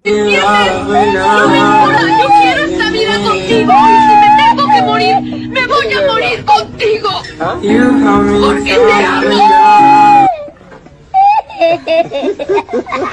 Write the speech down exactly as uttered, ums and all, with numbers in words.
¿Entiendes? No me importa, yo quiero esta vida contigo. Y si me tengo que morir, me voy a morir contigo. Porque te amo.